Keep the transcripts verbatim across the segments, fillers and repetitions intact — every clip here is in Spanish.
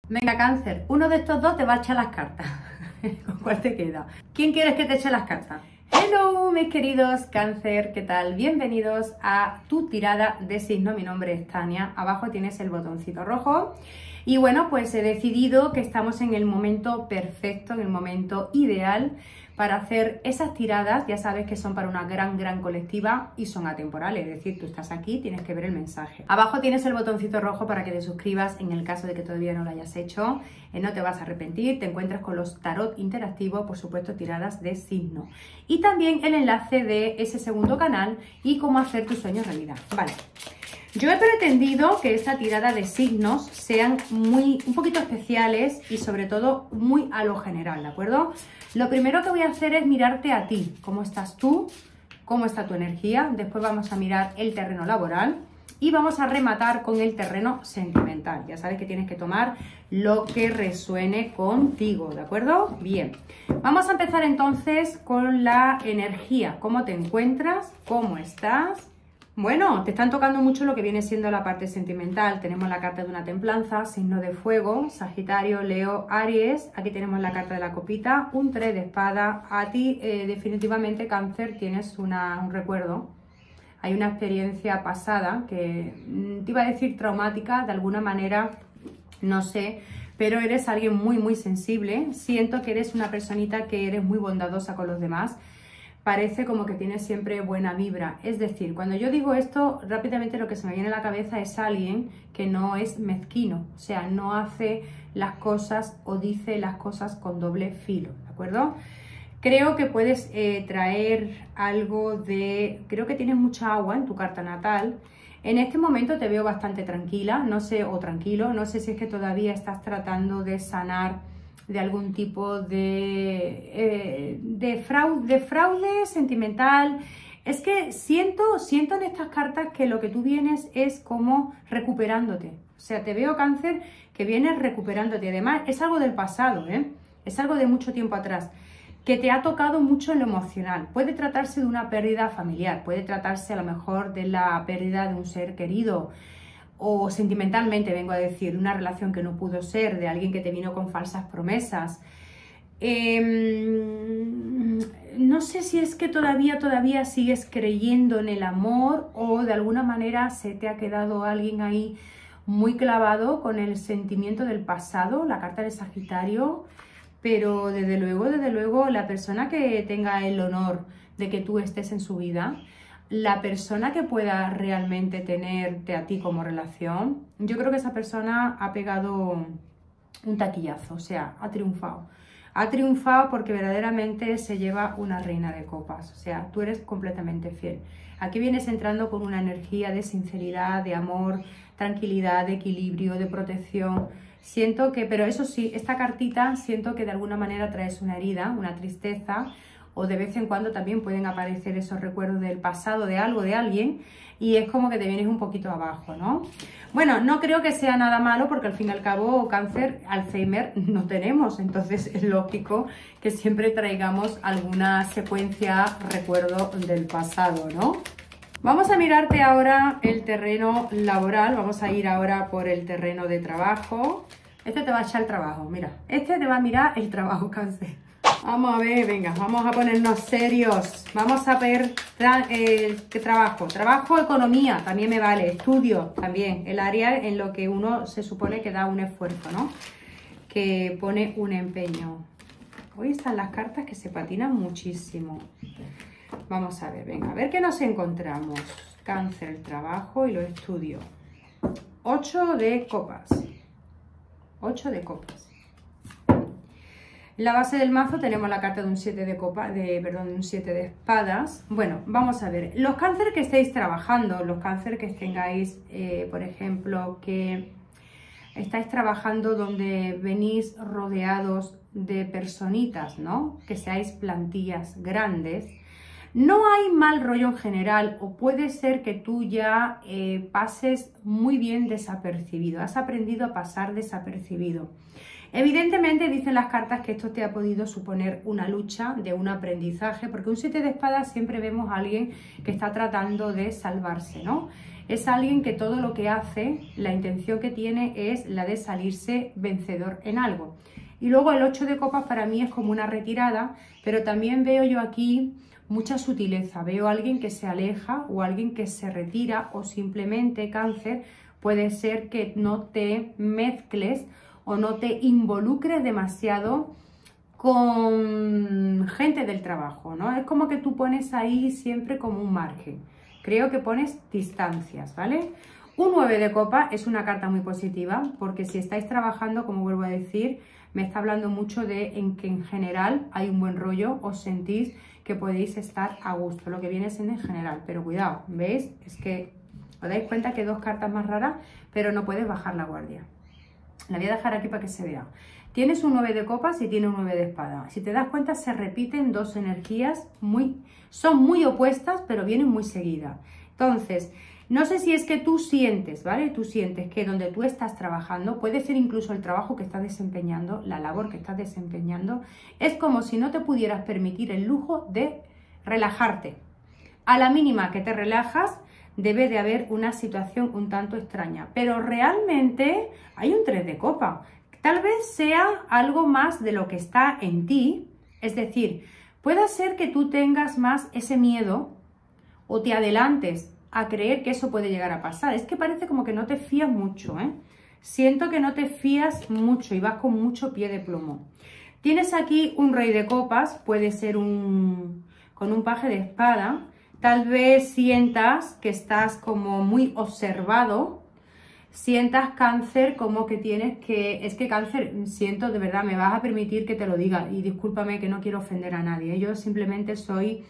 Venga, Cáncer, uno de estos dos te va a echar las cartas. ¿Con cuál te queda? ¿Quién quieres que te eche las cartas? Hello, mis queridos Cáncer, ¿qué tal? Bienvenidos a tu tirada de signo. Mi nombre es Tania. Abajo tienes el botoncito rojo. Y bueno, pues he decidido que estamos en el momento perfecto, en el momento ideal para hacer esas tiradas. Ya sabes que son para una gran, gran colectiva y son atemporales. Es decir, tú estás aquí, tienes que ver el mensaje. Abajo tienes el botoncito rojo para que te suscribas en el caso de que todavía no lo hayas hecho. Eh, no te vas a arrepentir. Te encuentras con los tarot interactivos, por supuesto, tiradas de signo. Y también el enlace de ese segundo canal y cómo hacer tus sueños realidad. Vale. Yo he pretendido que esta tirada de signos sean muy, un poquito especiales y sobre todo muy a lo general, ¿de acuerdo? Lo primero que voy a hacer es mirarte a ti, cómo estás tú, cómo está tu energía. Después vamos a mirar el terreno laboral y vamos a rematar con el terreno sentimental. Ya sabes que tienes que tomar lo que resuene contigo, ¿de acuerdo? Bien, vamos a empezar entonces con la energía. ¿Cómo te encuentras? ¿Cómo estás? Bueno, te están tocando mucho lo que viene siendo la parte sentimental. Tenemos la carta de una templanza, signo de fuego, Sagitario, Leo, Aries. Aquí tenemos la carta de la copita, un tres de espada. A ti, eh, definitivamente, Cáncer, tienes una, un recuerdo. Hay una experiencia pasada que mm, te iba a decir traumática, de alguna manera, no sé, pero eres alguien muy, muy sensible. Siento que eres una personita que eres muy bondadosa con los demás. Parece como que tienes siempre buena vibra. Es decir, cuando yo digo esto, rápidamente lo que se me viene a la cabeza es alguien que no es mezquino. O sea, no hace las cosas o dice las cosas con doble filo, ¿de acuerdo? Creo que puedes eh, traer algo de... Creo que tienes mucha agua en tu carta natal. En este momento te veo bastante tranquila, no sé, o tranquilo. No sé si es que todavía estás tratando de sanar de algún tipo de, eh, de, fraude, de fraude sentimental. Es que siento, siento en estas cartas que lo que tú vienes es como recuperándote. O sea, te veo, Cáncer, que vienes recuperándote. Además, es algo del pasado, ¿eh? Es algo de mucho tiempo atrás, que te ha tocado mucho en lo emocional. Puede tratarse de una pérdida familiar, puede tratarse a lo mejor de la pérdida de un ser querido, o sentimentalmente, vengo a decir, una relación que no pudo ser, de alguien que te vino con falsas promesas. Eh, no sé si es que todavía, todavía sigues creyendo en el amor o de alguna manera se te ha quedado alguien ahí muy clavado con el sentimiento del pasado, la carta de Sagitario, pero desde luego, desde luego, la persona que tenga el honor de que tú estés en su vida, la persona que pueda realmente tenerte a ti como relación, yo creo que esa persona ha pegado un taquillazo, o sea, ha triunfado. Ha triunfado porque verdaderamente se lleva una reina de copas, o sea, tú eres completamente fiel. Aquí vienes entrando con una energía de sinceridad, de amor, tranquilidad, de equilibrio, de protección. Siento que, pero eso sí, esta cartita siento que de alguna manera traes una herida, una tristeza, o de vez en cuando también pueden aparecer esos recuerdos del pasado, de algo, de alguien, y es como que te vienes un poquito abajo, ¿no? Bueno, no creo que sea nada malo porque al fin y al cabo, Cáncer, Alzheimer no tenemos, entonces es lógico que siempre traigamos alguna secuencia, recuerdo del pasado, ¿no? Vamos a mirarte ahora el terreno laboral, vamos a ir ahora por el terreno de trabajo. Este te va a echar el trabajo, mira, este te va a mirar el trabajo, Cáncer. Vamos a ver, venga, vamos a ponernos serios. Vamos a ver eh, ¿qué trabajo? Trabajo, economía, también me vale. Estudio, también. El área en lo que uno se supone que da un esfuerzo, ¿no? Que pone un empeño. Hoy están las cartas que se patinan muchísimo. Vamos a ver, venga, a ver qué nos encontramos. Cáncer, el trabajo y lo estudio. Ocho de copas. Ocho de copas. En la base del mazo tenemos la carta de un siete de copa, de, perdón, de un siete de espadas. Bueno, vamos a ver. Los Cáncer que estéis trabajando, los Cáncer que tengáis, eh, por ejemplo, que estáis trabajando donde venís rodeados de personitas, ¿no? Que seáis plantillas grandes. No hay mal rollo en general, o puede ser que tú ya eh, pases muy bien desapercibido. Has aprendido a pasar desapercibido. Evidentemente dicen las cartas que esto te ha podido suponer una lucha, de un aprendizaje, porque un siete de espadas siempre vemos a alguien que está tratando de salvarse, ¿no? Es alguien que todo lo que hace, la intención que tiene es la de salirse vencedor en algo. Y luego el ocho de copas para mí es como una retirada, pero también veo yo aquí mucha sutileza. Veo a alguien que se aleja o alguien que se retira, o simplemente, Cáncer, puede ser que no te mezcles o no te involucres demasiado con gente del trabajo, ¿no? Es como que tú pones ahí siempre como un margen. Creo que pones distancias, ¿vale? Un nueve de copas es una carta muy positiva, porque si estáis trabajando, como vuelvo a decir, me está hablando mucho de en que en general hay un buen rollo, os sentís que podéis estar a gusto, lo que viene siendo en general. Pero cuidado, ¿veis? Es que os dais cuenta que dos cartas más raras, pero no puedes bajar la guardia. La voy a dejar aquí para que se vea. Tienes un nueve de copas y tiene un nueve de espada. Si te das cuenta, se repiten dos energías, muy, son muy opuestas, pero vienen muy seguidas. Entonces, no sé si es que tú sientes, ¿vale? Tú sientes que donde tú estás trabajando, puede ser incluso el trabajo que estás desempeñando, la labor que estás desempeñando, es como si no te pudieras permitir el lujo de relajarte. A la mínima que te relajas, debe de haber una situación un tanto extraña, pero realmente hay un tres de copa. Tal vez sea algo más de lo que está en ti, es decir, puede ser que tú tengas más ese miedo o te adelantes a creer que eso puede llegar a pasar. Es que parece como que no te fías mucho, ¿eh? Siento que no te fías mucho y vas con mucho pie de plomo. Tienes aquí un rey de copas, puede ser un con un paje de espada. Tal vez sientas que estás como muy observado, sientas, Cáncer, como que tienes que... Es que, Cáncer, siento, de verdad, me vas a permitir que te lo diga, y discúlpame que no quiero ofender a nadie, yo simplemente soy...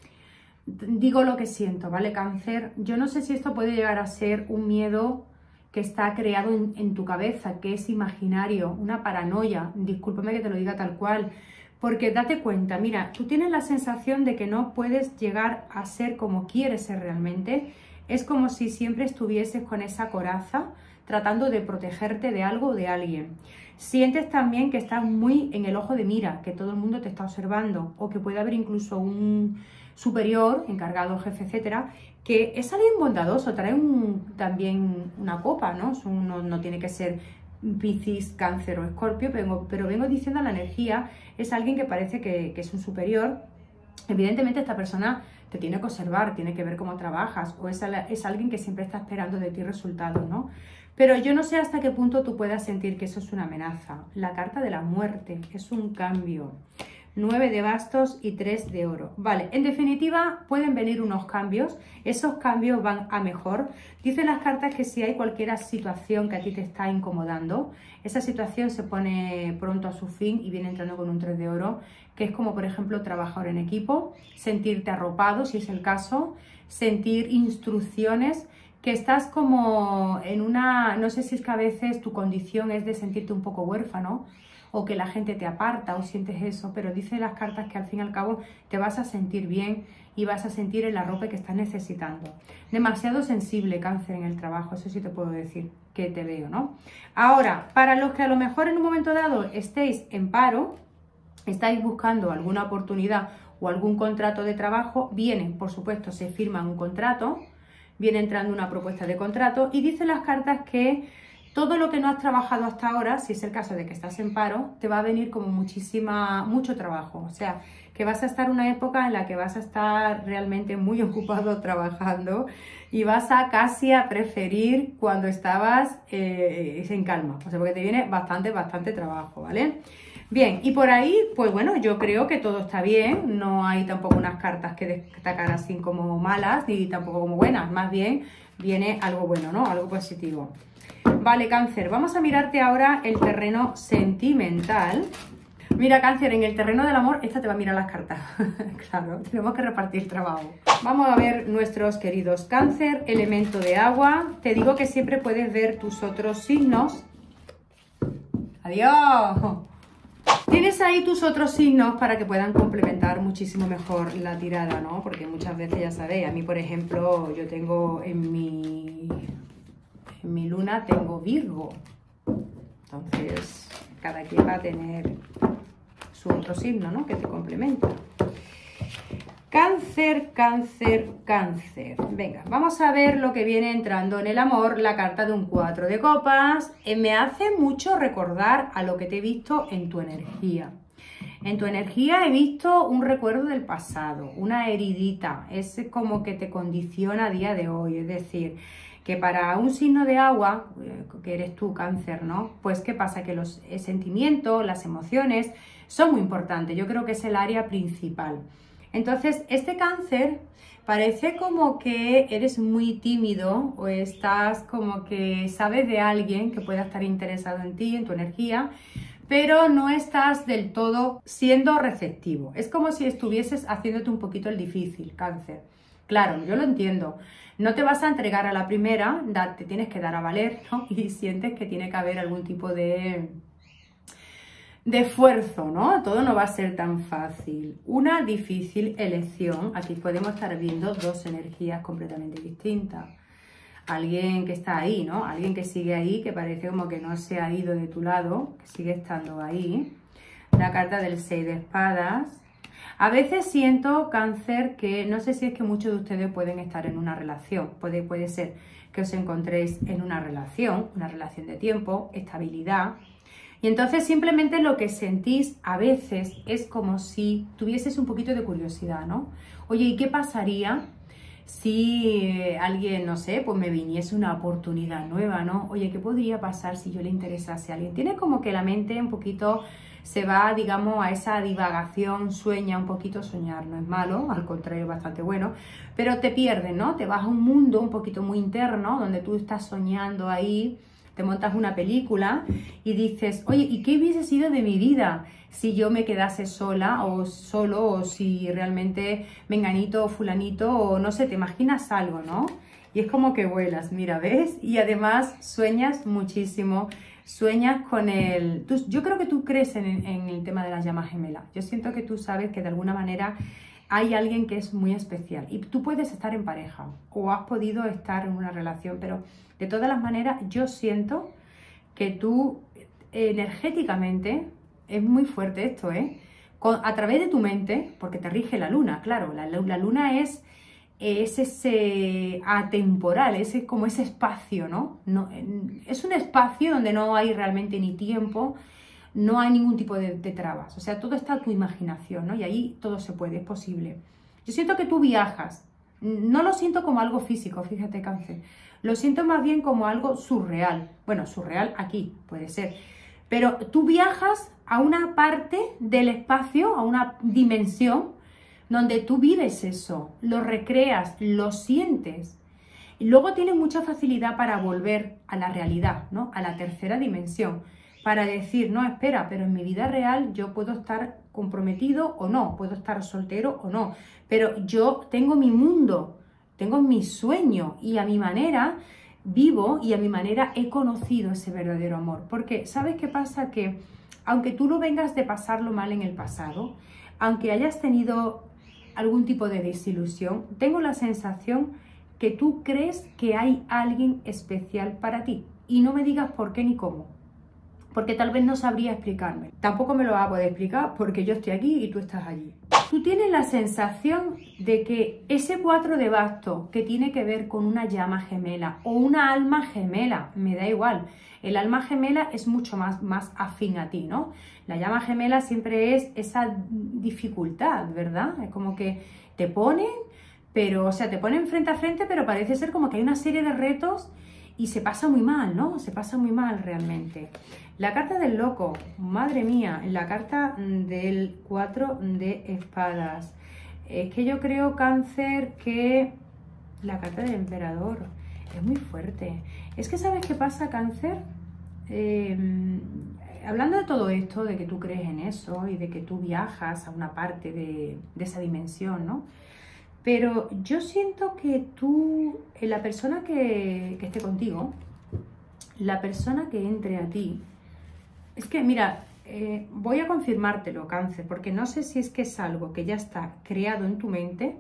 Digo lo que siento, ¿vale, Cáncer? Yo no sé si esto puede llegar a ser un miedo que está creado en, en tu cabeza, que es imaginario, una paranoia, discúlpame que te lo diga tal cual. Porque date cuenta, mira, tú tienes la sensación de que no puedes llegar a ser como quieres ser realmente. Es como si siempre estuvieses con esa coraza tratando de protegerte de algo o de alguien. Sientes también que estás muy en el ojo de mira, que todo el mundo te está observando, o que puede haber incluso un superior, encargado, jefe, etcétera, que es alguien bondadoso, trae un, también una copa, ¿no? No, no tiene que ser Piscis, Cáncer o Escorpio, pero, pero vengo diciendo la energía, es alguien que parece que, que es un superior. Evidentemente esta persona te tiene que observar, tiene que ver cómo trabajas, o es, es alguien que siempre está esperando de ti resultados, ¿no? Pero yo no sé hasta qué punto tú puedas sentir que eso es una amenaza. La carta de la muerte es un cambio. nueve de bastos y tres de oro. Vale, en definitiva pueden venir unos cambios, esos cambios van a mejor. Dicen las cartas que si hay cualquier situación que a ti te está incomodando, esa situación se pone pronto a su fin y viene entrando con un tres de oro, que es como por ejemplo trabajar en equipo, sentirte arropado si es el caso, sentir instrucciones, que estás como en una, no sé si es que a veces tu condición es de sentirte un poco huérfano, o que la gente te aparta o sientes eso, pero dicen las cartas que al fin y al cabo te vas a sentir bien y vas a sentir el arrope que estás necesitando. Demasiado sensible, Cáncer, en el trabajo, eso sí te puedo decir, que te veo, ¿no? Ahora, para los que a lo mejor en un momento dado estéis en paro, estáis buscando alguna oportunidad o algún contrato de trabajo, viene, por supuesto, se firma un contrato, viene entrando una propuesta de contrato y dicen las cartas que todo lo que no has trabajado hasta ahora, si es el caso de que estás en paro, te va a venir como muchísima, mucho trabajo. O sea, que vas a estar una época en la que vas a estar realmente muy ocupado trabajando y vas a casi a preferir cuando estabas eh, en calma. O sea, porque te viene bastante, bastante trabajo, ¿vale? Bien, y por ahí, pues bueno, yo creo que todo está bien. No hay tampoco unas cartas que destacar así como malas, ni tampoco como buenas. Más bien, viene algo bueno, ¿no? Algo positivo. Vale, Cáncer, vamos a mirarte ahora el terreno sentimental. Mira, Cáncer, en el terreno del amor, esta te va a mirar las cartas. Claro, tenemos que repartir trabajo. Vamos a ver nuestros queridos Cáncer, elemento de agua. Te digo que siempre puedes ver tus otros signos. ¡Adiós! Tienes ahí tus otros signos para que puedan complementar muchísimo mejor la tirada, ¿no? Porque muchas veces, ya sabéis, a mí, por ejemplo, yo tengo en mi... En mi luna tengo Virgo, entonces cada quien va a tener su otro signo, ¿no? Que te complementa. Cáncer, cáncer, cáncer. Venga, vamos a ver lo que viene entrando en el amor, la carta de un cuatro de copas. Eh, me hace mucho recordar a lo que te he visto en tu energía. En tu energía he visto un recuerdo del pasado, una heridita. Es como que te condiciona a día de hoy. Es decir, que para un signo de agua, que eres tú, cáncer, ¿no? Pues, ¿qué pasa? Que los sentimientos, las emociones son muy importantes. Yo creo que es el área principal. Entonces, este cáncer parece como que eres muy tímido o estás como que sabes de alguien que pueda estar interesado en ti, en tu energía, pero no estás del todo siendo receptivo. Es como si estuvieses haciéndote un poquito el difícil, cáncer. Claro, yo lo entiendo. No te vas a entregar a la primera, te tienes que dar a valer, ¿no? Y sientes que tiene que haber algún tipo de... de esfuerzo, ¿no? Todo no va a ser tan fácil. Una difícil elección. Aquí podemos estar viendo dos energías completamente distintas. Alguien que está ahí, ¿no? Alguien que sigue ahí, que parece como que no se ha ido de tu lado, que sigue estando ahí. La carta del seis de espadas. A veces siento, cáncer, que no sé si es que muchos de ustedes pueden estar en una relación. Puede, puede ser que os encontréis en una relación, una relación de tiempo, estabilidad. Y entonces simplemente lo que sentís a veces es como si tuvieses un poquito de curiosidad, ¿no? Oye, ¿y qué pasaría si alguien, no sé, pues me viniese una oportunidad nueva, ¿no? Oye, ¿qué podría pasar si yo le interesase a alguien? Tiene como que la mente un poquito se va, digamos, a esa divagación, sueña un poquito, soñar no es malo, al contrario, es bastante bueno, pero te pierdes, ¿no? Te vas a un mundo un poquito muy interno, donde tú estás soñando ahí, te montas una película y dices, oye, ¿y qué hubiese sido de mi vida si yo me quedase sola o solo, o si realmente menganito o fulanito, o no sé, te imaginas algo, ¿no? Y es como que vuelas, mira, ¿ves? Y además sueñas muchísimo, sueñas con el... Tú, yo creo que tú crees en, en el tema de las llamas gemelas. Yo siento que tú sabes que de alguna manera hay alguien que es muy especial y tú puedes estar en pareja o has podido estar en una relación, pero de todas las maneras yo siento que tú energéticamente, es muy fuerte esto, ¿eh? Con, a través de tu mente, porque te rige la luna, claro, la, la luna es, es ese atemporal, es como ese espacio, ¿no? No, es un espacio donde no hay realmente ni tiempo, no hay ningún tipo de, de trabas, o sea, todo está a tu imaginación, ¿no? Y ahí todo se puede, es posible. Yo siento que tú viajas, no lo siento como algo físico, fíjate, cáncer, lo siento más bien como algo surreal, bueno, surreal aquí, puede ser, pero tú viajas a una parte del espacio, a una dimensión, donde tú vives eso, lo recreas, lo sientes, y luego tienes mucha facilidad para volver a la realidad, ¿no? A la tercera dimensión, para decir, no, espera, pero en mi vida real yo puedo estar comprometido o no, puedo estar soltero o no, pero yo tengo mi mundo, tengo mi sueño y a mi manera vivo y a mi manera he conocido ese verdadero amor. Porque, ¿sabes qué pasa? Que aunque tú no vengas de pasarlo mal en el pasado, aunque hayas tenido algún tipo de desilusión, tengo la sensación que tú crees que hay alguien especial para ti. Y no me digas por qué ni cómo, porque tal vez no sabría explicarme. Tampoco me lo va a poder explicar porque yo estoy aquí y tú estás allí. Tú tienes la sensación de que ese cuatro de bastos que tiene que ver con una llama gemela o una alma gemela, me da igual. El alma gemela es mucho más, más afín a ti, ¿no? La llama gemela siempre es esa dificultad, ¿verdad? Es como que te ponen, pero, o sea, te ponen frente a frente, pero parece ser como que hay una serie de retos y se pasa muy mal, ¿no? Se pasa muy mal realmente. La carta del loco, madre mía, la carta del cuatro de espadas. Es que yo creo, cáncer, que la carta del emperador es muy fuerte. Es que, ¿sabes qué pasa, cáncer? Eh, hablando de todo esto, de que tú crees en eso y de que tú viajas a una parte de, de esa dimensión, ¿no? Pero yo siento que tú, la persona que, que esté contigo, la persona que entre a ti, es que, mira, eh, voy a confirmártelo, cáncer, porque no sé si es que es algo que ya está creado en tu mente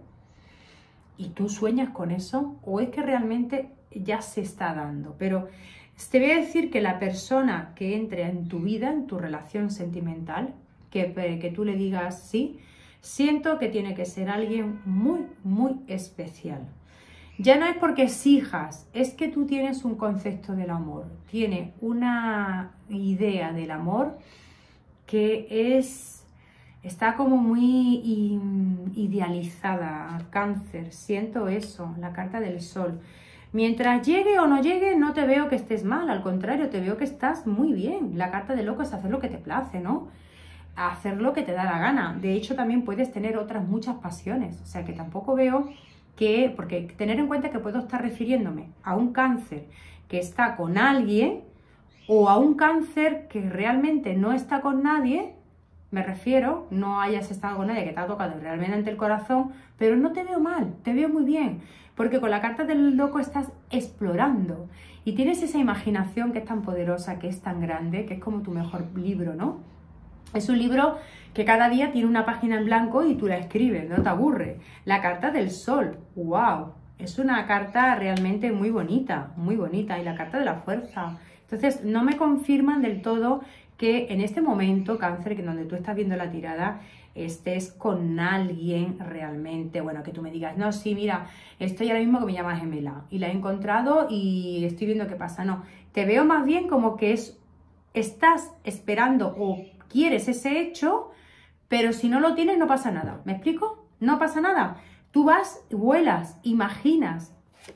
y tú sueñas con eso, o es que realmente ya se está dando. Pero te voy a decir que la persona que entre en tu vida, en tu relación sentimental, que, que tú le digas sí, siento que tiene que ser alguien muy, muy especial. Ya no es porque exijas, es que tú tienes un concepto del amor, tienes una idea del amor que es, está como muy idealizada. Cáncer, siento eso, la carta del sol. Mientras llegue o no llegue, no te veo que estés mal, al contrario, te veo que estás muy bien. La carta del loco es hacer lo que te place, ¿no? Hacer lo que te da la gana. De hecho, también puedes tener otras muchas pasiones, o sea que tampoco veo que, porque tener en cuenta que puedo estar refiriéndome a un cáncer que está con alguien o a un cáncer que realmente no está con nadie, me refiero, no hayas estado con nadie que te ha tocado realmente el corazón, pero no te veo mal, te veo muy bien, porque con la carta del loco estás explorando y tienes esa imaginación que es tan poderosa, que es tan grande, que es como tu mejor libro, ¿no? Es un libro que cada día tiene una página en blanco y tú la escribes, no te aburre. La carta del sol, wow, es una carta realmente muy bonita, muy bonita. Y la carta de la fuerza. Entonces, no me confirman del todo que en este momento, Cáncer, que donde tú estás viendo la tirada, estés con alguien realmente, bueno, que tú me digas, no, sí, mira, estoy ahora mismo que me llama gemela y la he encontrado y estoy viendo qué pasa. No, te veo más bien como que es, estás esperando o quieres ese hecho, pero si no lo tienes no pasa nada. ¿Me explico? No pasa nada. Tú vas, vuelas, imaginas,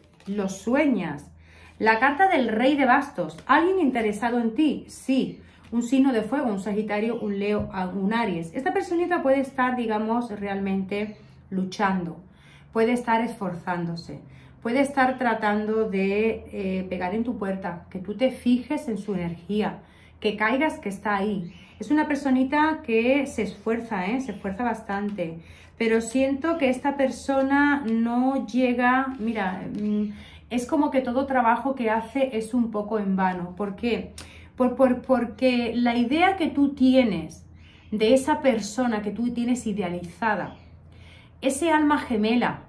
lo sueñas. La carta del rey de bastos. ¿Alguien interesado en ti? Sí. Un signo de fuego, un Sagitario, un Leo, un Aries. Esta personita puede estar, digamos, realmente luchando. Puede estar esforzándose. Puede estar tratando de eh, pegar en tu puerta. Que tú te fijes en su energía. Que caigas que está ahí. Es una personita que se esfuerza, ¿eh? Se esfuerza bastante. Pero siento que esta persona no llega... Mira, es como que todo trabajo que hace es un poco en vano. ¿Por qué? Por, por, porque la idea que tú tienes de esa persona que tú tienes idealizada, ese alma gemela,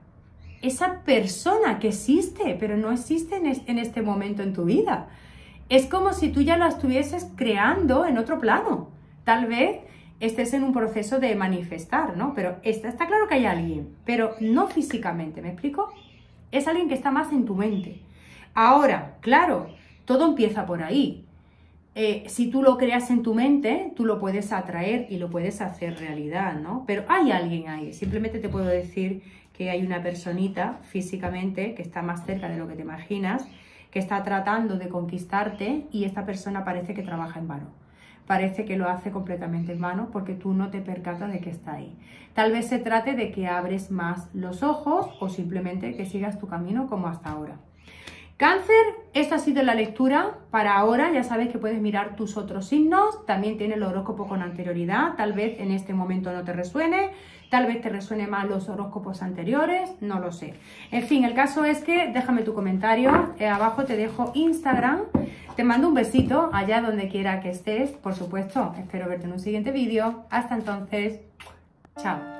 esa persona que existe, pero no existe en, es, en este momento en tu vida. Es como si tú ya la estuvieses creando en otro plano. Tal vez estés en un proceso de manifestar, ¿no? Pero está, está claro que hay alguien, pero no físicamente, ¿me explico? Es alguien que está más en tu mente. Ahora, claro, todo empieza por ahí. Eh, si tú lo creas en tu mente, tú lo puedes atraer y lo puedes hacer realidad, ¿no? Pero hay alguien ahí. Simplemente te puedo decir que hay una personita físicamente que está más cerca de lo que te imaginas, que está tratando de conquistarte y esta persona parece que trabaja en vano. Parece que lo hace completamente en vano porque tú no te percatas de que está ahí. Tal vez se trate de que abres más los ojos o simplemente que sigas tu camino como hasta ahora. Cáncer, esta ha sido la lectura para ahora. Ya sabes que puedes mirar tus otros signos. También tiene el horóscopo con anterioridad. Tal vez en este momento no te resuene. Tal vez te resuene más los horóscopos anteriores. No lo sé. En fin, el caso es que déjame tu comentario. Eh, abajo te dejo Instagram. Te mando un besito allá donde quiera que estés. Por supuesto, espero verte en un siguiente vídeo. Hasta entonces, chao.